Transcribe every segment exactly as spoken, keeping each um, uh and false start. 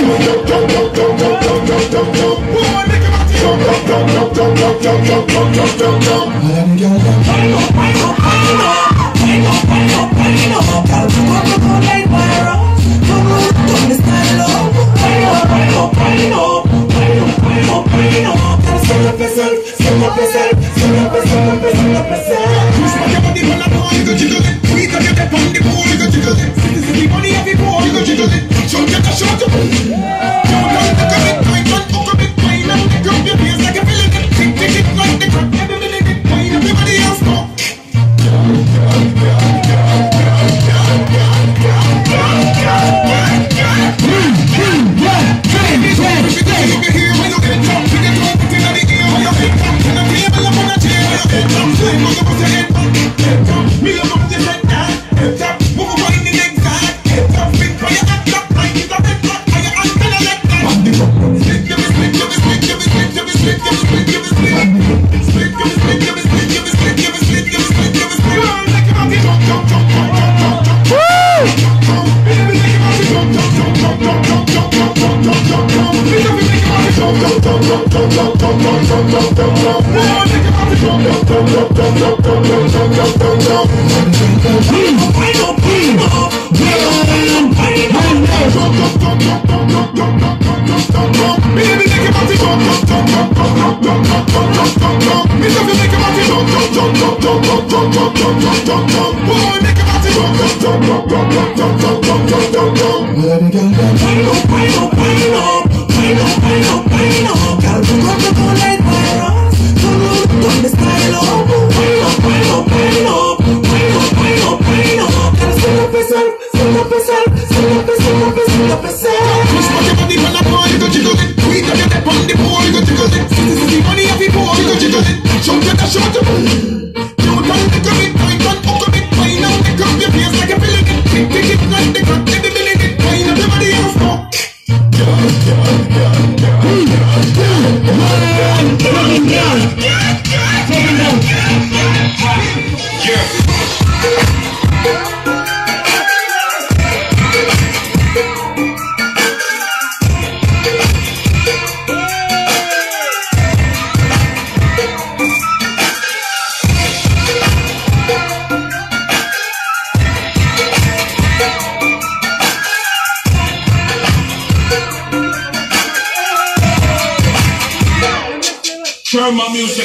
Turn my music.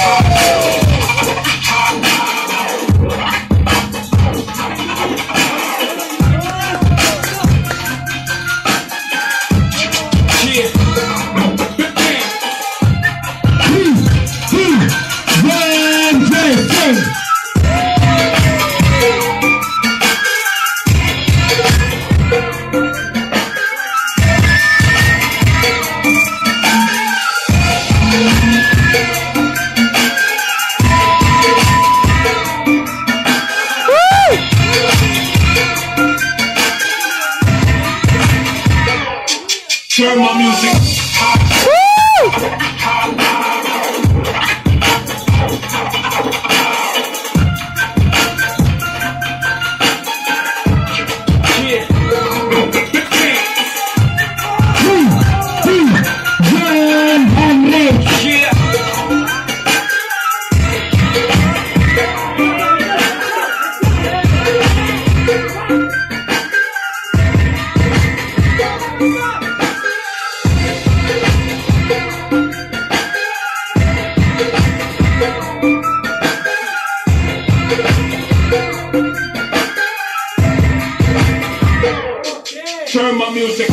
Turn my music. Turn my music.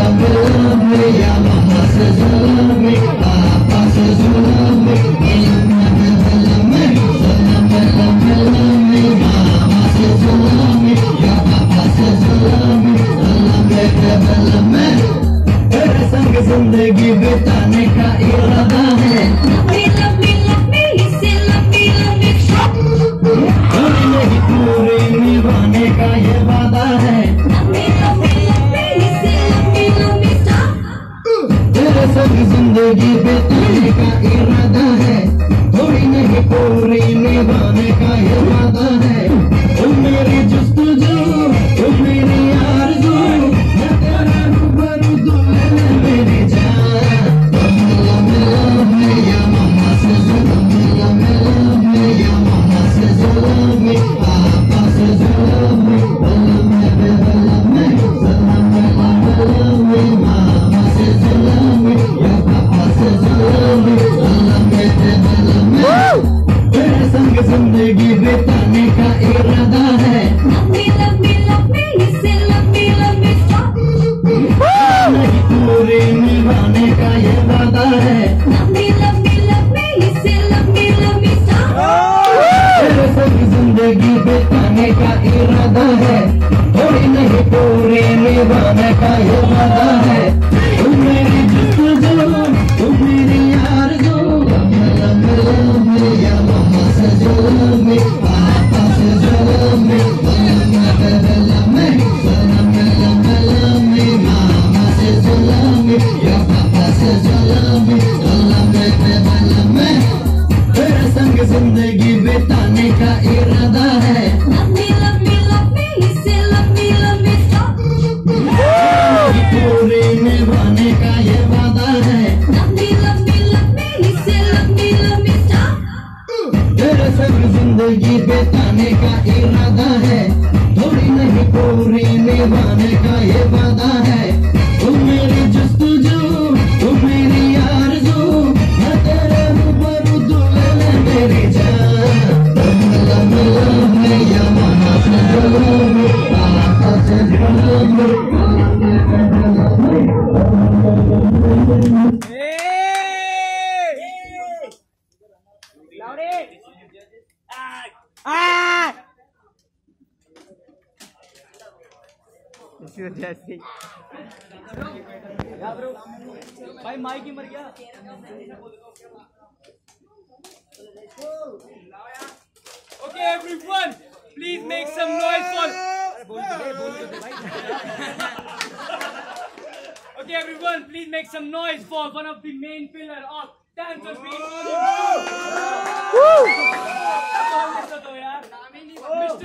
Mama says love me, Papa says love me, जिंदगी बिताने का इरादा है। कोई नहीं पूरे निभाने का ये वादा है। तेरे संग जिंदगी बिताने का इरादा है। थोड़ी नहीं पूरी निभाने का ये वादा है। तुम मेरी जुस्तजू, तुम मेरी आरज़ू, मैं तेरा रूबरू दुल्हन मेरी जान। मिला मिला है या मम्मा से जुल्म, मिला मिला है या मम्मा से जुल्म, पापा से जुल्म, बल्लम है बल्लम है सलाम मिला मिला है मामा से जुल्म या पापा से जुल्म, बल्लम है बल्लम है। तेरे संग जिंदगी बिताने का इरादा है। नहीं पूरे निभाने का ये वादा है। तेरे संग जिंदगी बिताने का इरादा है। थोड़ी नहीं पूरे निभाने का ये वादा है। तुम मेरी जुस्तजू, तुम मेरी आरज़ू, मिला मिला है या मम्मा से जुल्म, पापा से जुल्म, बल्लम है बल्लम है सलाम मिला मिला है मामा से जुल्म या पापा से जुल्म, बल्लम है बल्लम है। तेरे संग जिंदगी बिताने का इरादा है। पूरे निभाने का ये वादा है। तेरे संग जिंदगी बिताने का इरादा है। थोड़ी नहीं पूरी निभाने का ये वादा है। तुम मेरी जुस्तजू, तुम मेरी आरज़ू, मैं तेरे रूबरू दुल्हन मेरी जान। मिला मिला है या मामा से जुल्म, पापा से जुल्म, जैसे भाई माइक ही मर गया। Okay, everyone, please make some noise for. Okay, everyone, please make some noise for one of the main pillar of dancers being. Woo!